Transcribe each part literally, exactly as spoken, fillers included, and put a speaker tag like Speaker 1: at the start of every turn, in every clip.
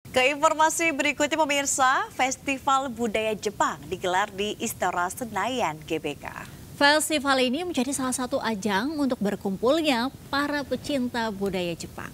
Speaker 1: Ke informasi berikutnya pemirsa, Festival Budaya Jepang digelar di Istora Senayan G B K.
Speaker 2: Festival ini menjadi salah satu ajang untuk berkumpulnya para pecinta budaya Jepang.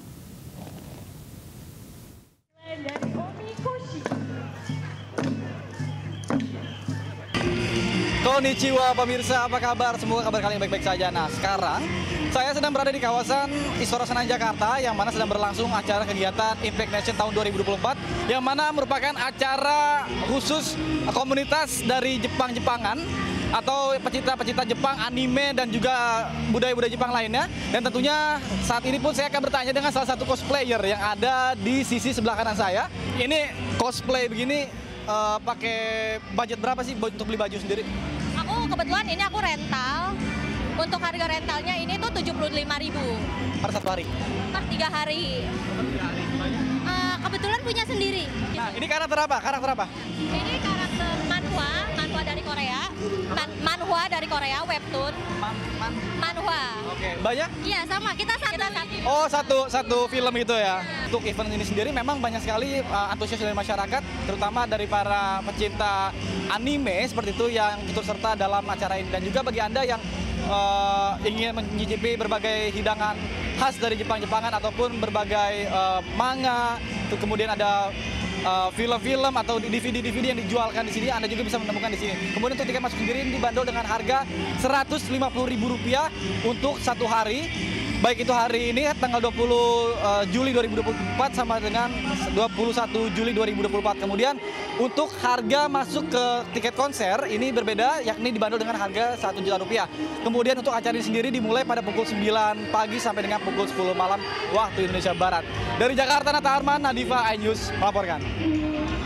Speaker 3: Konnichiwa pemirsa, apa kabar? Semoga kabar kalian baik-baik saja. Nah, sekarang saya sedang berada di kawasan Istora Senayan Jakarta yang mana sedang berlangsung acara kegiatan Impact Nation tahun dua ribu dua puluh empat yang mana merupakan acara khusus komunitas dari Jepang-Jepangan atau pecinta-pecinta Jepang, anime dan juga budaya-budaya Jepang lainnya. Dan tentunya saat ini pun saya akan bertanya dengan salah satu cosplayer yang ada di sisi sebelah kanan saya. Ini cosplay begini uh, pakai budget berapa sih untuk beli baju sendiri?
Speaker 4: Aku kebetulan ini aku rental. Untuk harga rentalnya ini tuh tujuh puluh lima ribu
Speaker 3: Per satu hari?
Speaker 4: per tiga hari. Uh, kebetulan punya sendiri.
Speaker 3: Nah, ini karakter apa? Karakter apa?
Speaker 4: Ini karakter manhwa, manhwa dari Korea. Man, manhwa dari Korea, webtoon.
Speaker 3: Man, man.
Speaker 4: Manhwa.
Speaker 3: Oke, banyak?
Speaker 4: Iya sama, kita satu. Kita satu.
Speaker 3: Oh, satu satu film itu ya. Untuk event ini sendiri memang banyak sekali uh, antusias dari masyarakat, terutama dari para pecinta anime seperti itu yang ikut serta dalam acara ini. Dan juga bagi Anda yang uh, ingin mencicipi berbagai hidangan khas dari Jepang-Jepangan ataupun berbagai uh, manga, itu kemudian ada film-film uh, atau D V D-D V D yang dijualkan di sini, Anda juga bisa menemukan di sini. Kemudian untuk tiket masuk sendiri ini dibanderol dengan harga seratus lima puluh ribu rupiah untuk satu hari. Baik itu hari ini tanggal dua puluh Juli dua ribu dua puluh empat sama dengan dua puluh satu Juli dua ribu dua puluh empat. Kemudian untuk harga masuk ke tiket konser ini berbeda, yakni dibanderol dengan harga satu juta rupiah. Kemudian untuk acara ini sendiri dimulai pada pukul sembilan pagi sampai dengan pukul sepuluh malam waktu Indonesia Barat. Dari Jakarta, Nata Arman, Nadifa, iNews melaporkan.